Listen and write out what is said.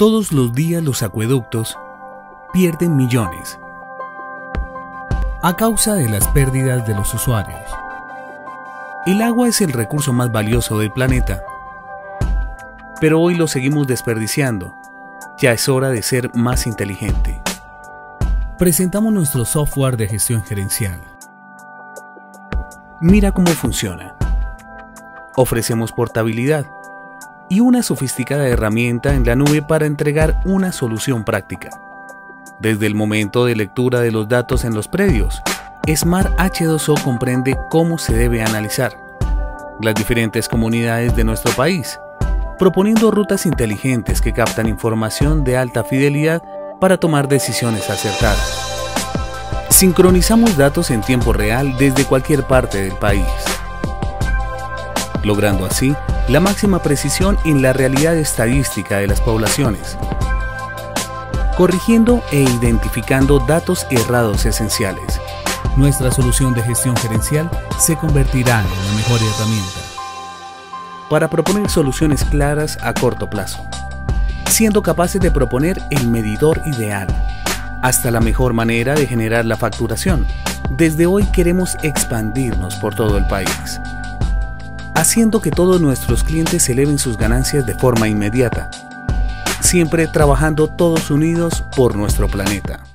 Todos los días los acueductos pierden millones a causa de las pérdidas de los usuarios. El agua es el recurso más valioso del planeta, pero hoy lo seguimos desperdiciando. Ya es hora de ser más inteligente. Presentamos nuestro software de gestión gerencial. Mira cómo funciona. Ofrecemos portabilidad y una sofisticada herramienta en la nube para entregar una solución práctica. Desde el momento de lectura de los datos en los predios, Smart H2O comprende cómo se debe analizar las diferentes comunidades de nuestro país, proponiendo rutas inteligentes que captan información de alta fidelidad para tomar decisiones acertadas. Sincronizamos datos en tiempo real desde cualquier parte del país, logrando así la máxima precisión en la realidad estadística de las poblaciones, corrigiendo e identificando datos errados esenciales. Nuestra solución de gestión gerencial se convertirá en la mejor herramienta para proponer soluciones claras a corto plazo, siendo capaces de proponer el medidor ideal, hasta la mejor manera de generar la facturación. Desde hoy queremos expandirnos por todo el país, haciendo que todos nuestros clientes eleven sus ganancias de forma inmediata, siempre trabajando todos unidos por nuestro planeta.